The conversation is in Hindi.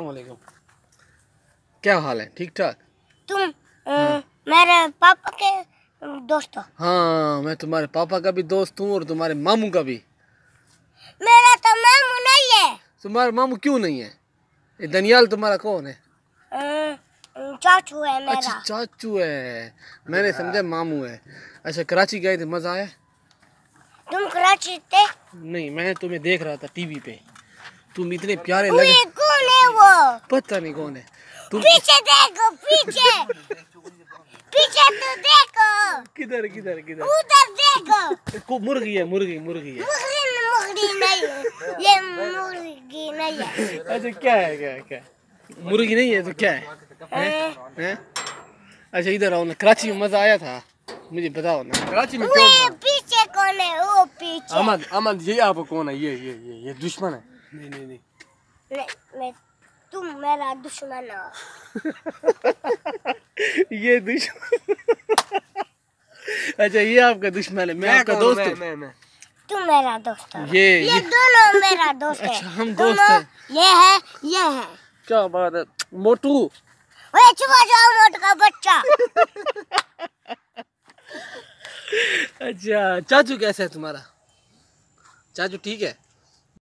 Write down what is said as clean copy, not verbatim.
वालेकुम। क्या हाल है? ठीक ठाक? तुम मेरे पापा के दोस्त हो? हाँ, मैं तुम्हारे पापा का भी दोस्त हूँ और तुम्हारे मामू का भी। मेरा तो मामू नहीं है। तुम्हारा मामू क्यों नहीं है? ये दनियाल तुम्हारा कौन है? चाचू है मेरा। अच्छा, चाचू है। मैंने समझा मामू है। अच्छा, कराची गए थे, मजा आया? तुम कराची थे? नहीं, मैं तुम्हें देख रहा था टीवी पे। तुम इतने प्यारे लगे। कौन है वो? पता नहीं कौन है। तुम पीछे देखो, पीछे पीछे तो देखो। किधर किधर किधर? उधर देखो। मुर्गी है, मुर्गी मुर्गी है। मुर्गी नहीं है, ये मुर्गी नहीं है। अच्छा, क्या है? क्या है? क्या है? मुर्गी नहीं है तो क्या है? हैं? अच्छा, इधर आओ ना। कराची में मजा आया था? मुझे बताओ ना। कराची में क्यों? पीछे कौन है? वो पीछे। अहमद, अहमद ये आपको कौन है? ये दुश्मन है। नहीं नहीं नहीं। मैं तुम मेरा दुश्मन हो। ये दुश्मन। अच्छा, ये आपका दुश्मन है, मैं आपका दोस्त हूँ। मैं तुम मेरा दोस्त हो। ये दोनों मेरा दोस्त है। अच्छा, हम दोस्त हैं। ये है। क्या बात है मोटू? ओए चुप हो जाओ मोटू का बच्चा। अच्छा, चाचू कैसा है तुम्हारा? चाचू ठीक है?